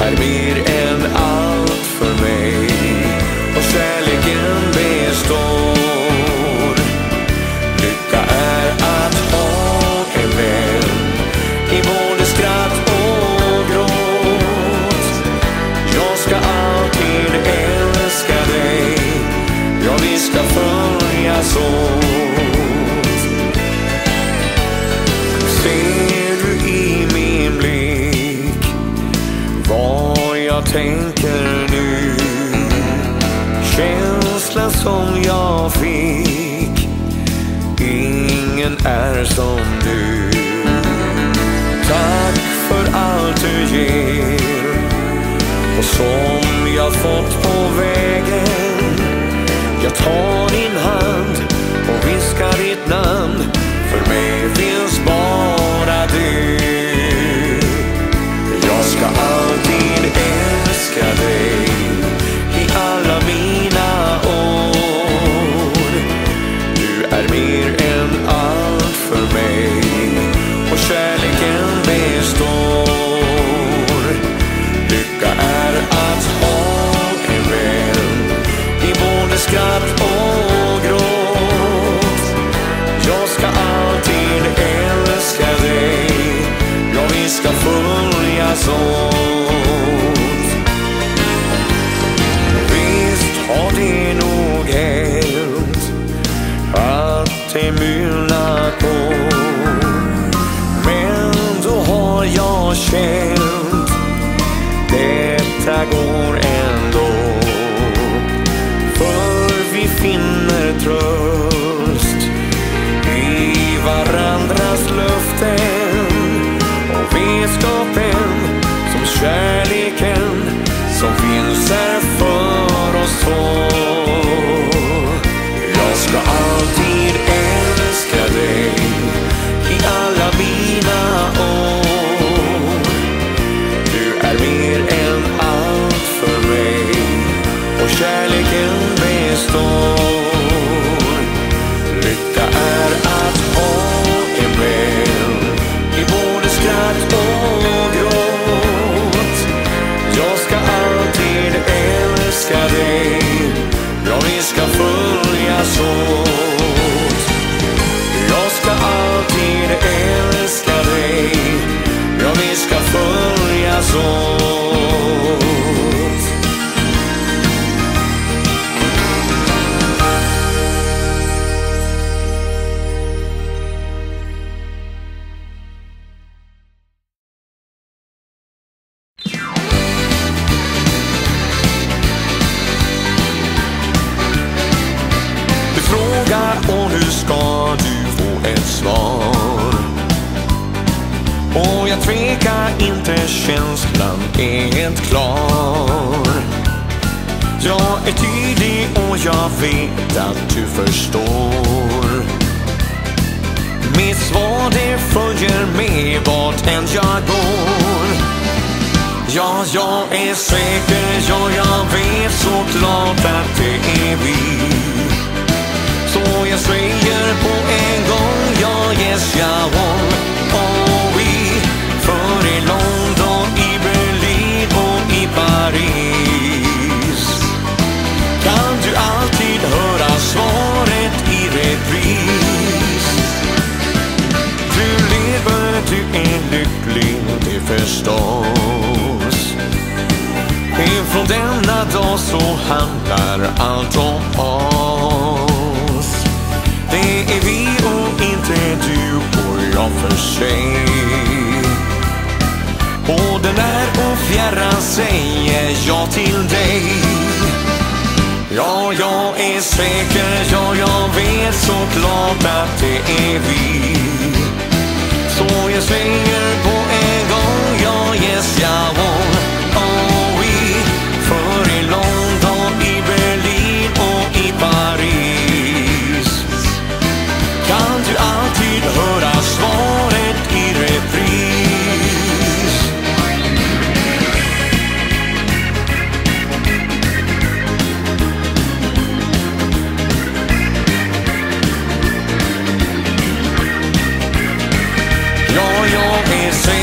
är mer än allt för mig, och kärleken består. Lycka är att ha en vän i både skratt och gråt. Jag ska alltid älska dig, ja, vi ska följas åt. Ser du i min blick vad jag tänker nu? Känslan som jag fick, ingen är som du. Tack för allt du ger och som jag fått på vägen. Jag tar din hand och viskar ditt namn, för mig finns bara du. Jag ska alltid älska dig i alla mina år. Du är mer än allt för mig, och kärleken består. Lycka är att ha en vän i både skratt och gråt. Jag ska alltid älska dig, ja, vi ska följas åt. Visst har det nog hänt att det myllnat på, men då har jag känt detta går ändå. För vi finner tröst i varandras löften, och vetskapen som kärleken som finns här för oss två. Jag ska alltid älska dig i alla mina år. Du är mer än allt för mig, och kärleken består. Lycka är att ha en vän i både skratt och gråt. Jag ska alltid älska dig, ja, vi ska följas åt. Jag ska alltid älska dig, ja, vi ska följas åt. Du frågar och nu ska du få ett svar, och jag tvekar inte, känslan är helt klar. Jag är tydlig och jag vet att du förstår. Mitt svar det följer med vart än jag går. Ja, jag är säker, ja, jag vet så klart att det är vi. Så jag säger på en gång, ja, yes, jag won. Oh, we. För i London, i Berlin och i Paris kan du alltid höra svaret i repris. Du lever, du är lycklig, det förstås. Ifrån denna dag så handlar allt om oss. Det är vi och inte du och jag för sig. Och den är och fjärran säger jag till dig. Ja, jag är säker, ja, jag vet så klart att det är vi. Så jag säger på en gång, ja, yes, jag won. Oh, we. För i London, i Berlin och i Paris kan du alltid höra svaret i repris. Ja, jag är säker.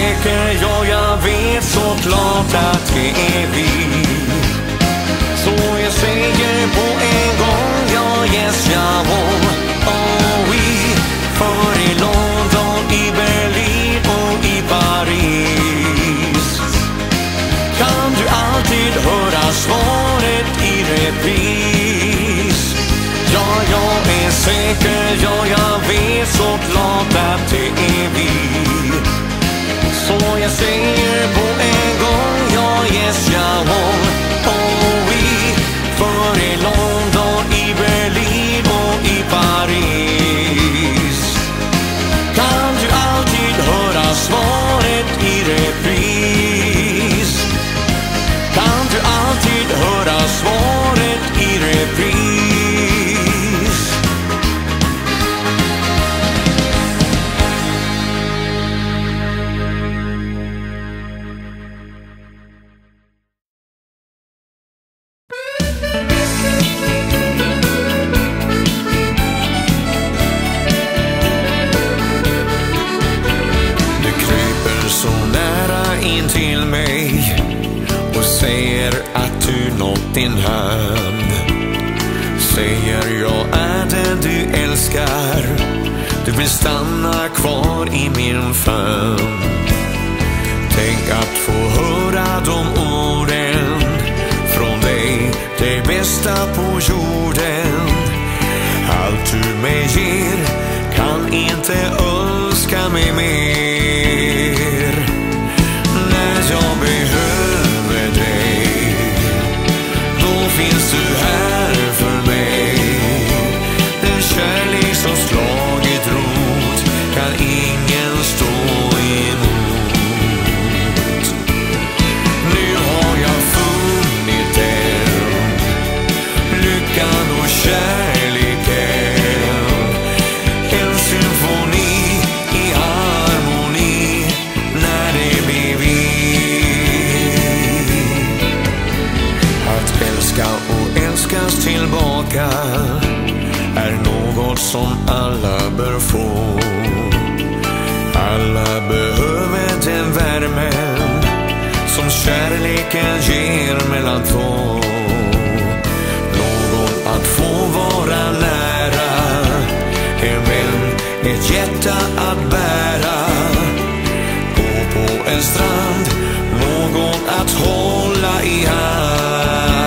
klart att det är vi. Så jag säger på en gång, ja yes, ja oh oui. För i London, i Berlin och i Paris kan du alltid höra svaret i repris. Ja, jag är säker, ja jag vet så klart att det är vi. Så jag säger på en gång, ja yes, ja oh oui. För i London, i Berlin och i Paris kan du alltid höra svaret i repris. Kan du alltid höra svaret i repris. Till mig och säger att du nått din hand. Säger jag är det du älskar, du vill stanna kvar i min famn. Tänk att få höra de orden från dig, det bästa på jorden. Allt du mig ger kan inte önska mig mer. Jag behöver dig, då finns du här för mig. Den kärlek som slagit rot kan ingen stå emot. Nu har jag funnit den, lyckan och kärleken. En symfoni i harmoni när det blir vi. Och älskas tillbaka är något som alla bör få. Alla behöver den värmen som kärleken ger mellan två. Någon att få vara nära, en vän, ett hjärta att bära. Gå på en strand, någon att hålla i hand.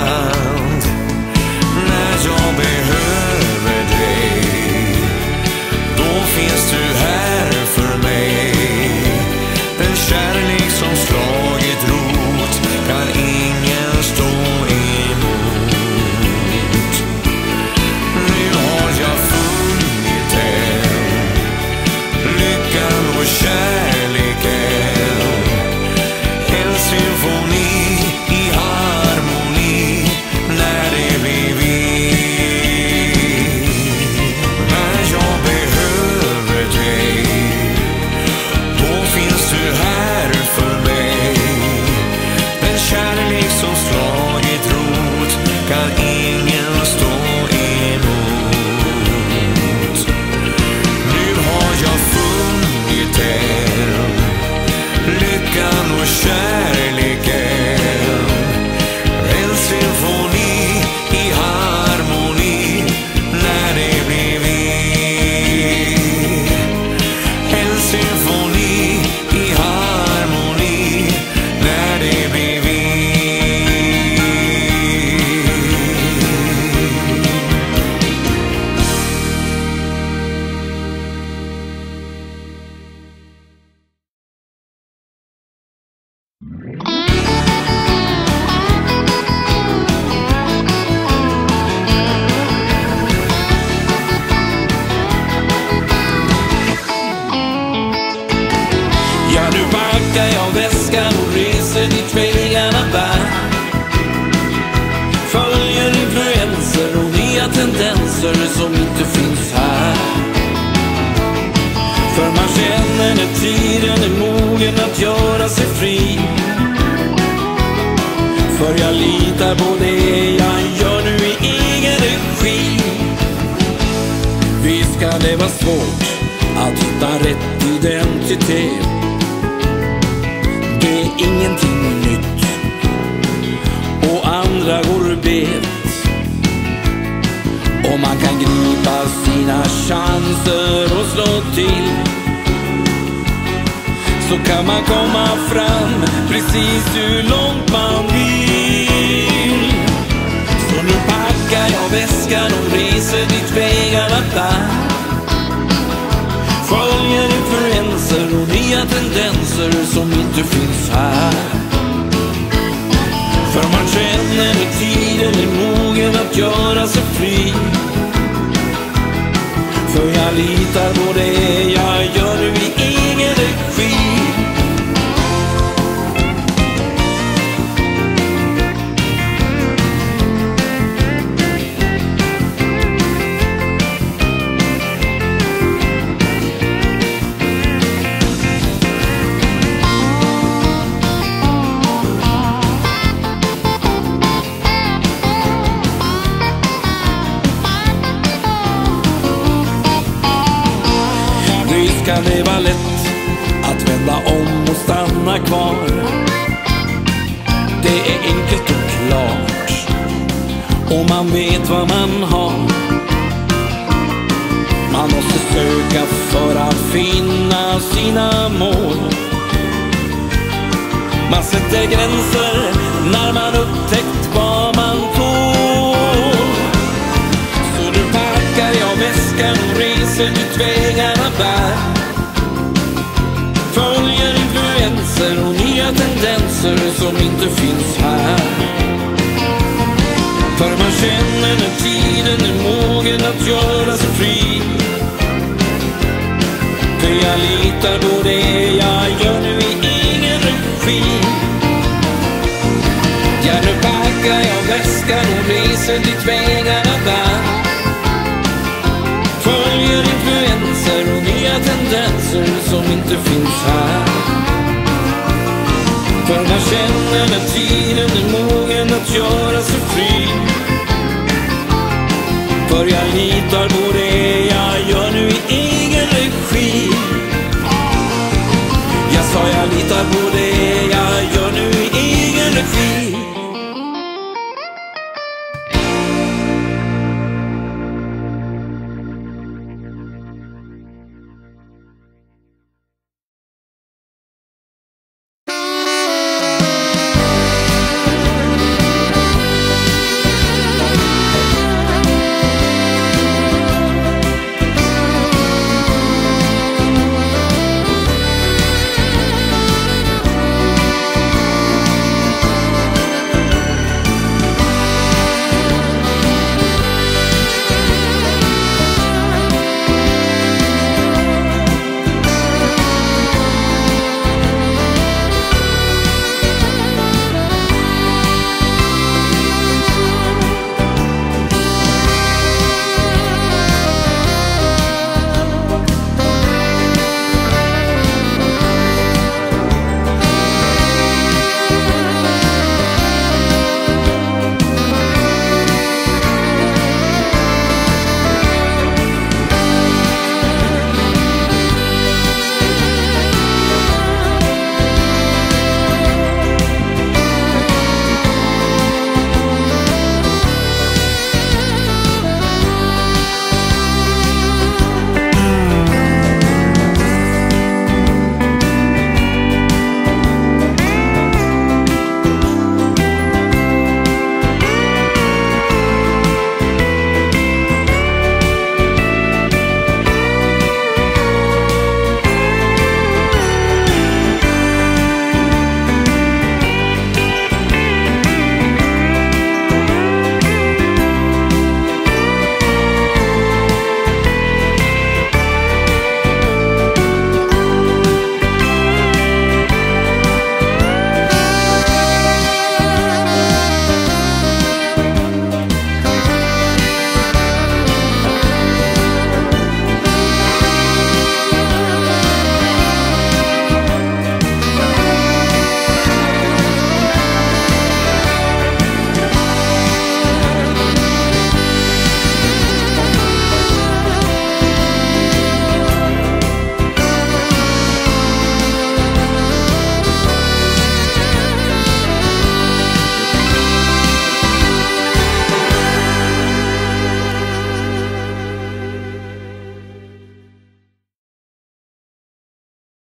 Jag behöver dig, då finns du här för mig. Den kärlek som slagit rot kan ingen stå emot. Nu har jag funnit den, lyckan och kärleken. En symfoni i harmoni när det blir vi. Kan ingen stå emot. Nu har jag funnit den, lyckan och kärleken. En symfoni i harmoni när det blir vi. En symfoni i harmoni när det blir vi. Tendenser som inte finns här. För man känner när tiden är mogen att göra sig fri. För jag litar på det jag gör nu i egen regi. Visst kan det vara svårt att hitta rätt identitet. Det är ingenting nytt. vet. Och man kan gripa sina chanser och slå till, så kan man komma fram precis hur långt man vill. Så nu packar jag väskan och reser dit vägarna bär. Följer influenser och nya tendenser som inte finns här. För man känner att tiden är mogen att göra sig fri. För jag litar på det jag gör nu i egen regi. Kan det vara lätt att vända om och stanna kvar? Det är enkelt och klart, och man vet vad man har. Man måste söka för att finna sina mål. Man sätter gränser när man upptäckt vad man tål. Så nu packar jag väskan och reser dit vägarna bär. Följer influenser och nya tendenser som inte finns här. För man känner när tiden är mogen att göra sig fri. För jag litar på det jag gör nu i egen regi. Ja, nu packar jag väskan och reser dit vägarna bär. Följer influenser och nya tendenser som inte finns här. För man känner när tiden är mogen att göra sig fri. För jag litar på det jag gör nu i egen regi. Jag sa jag litar på det jag gör nu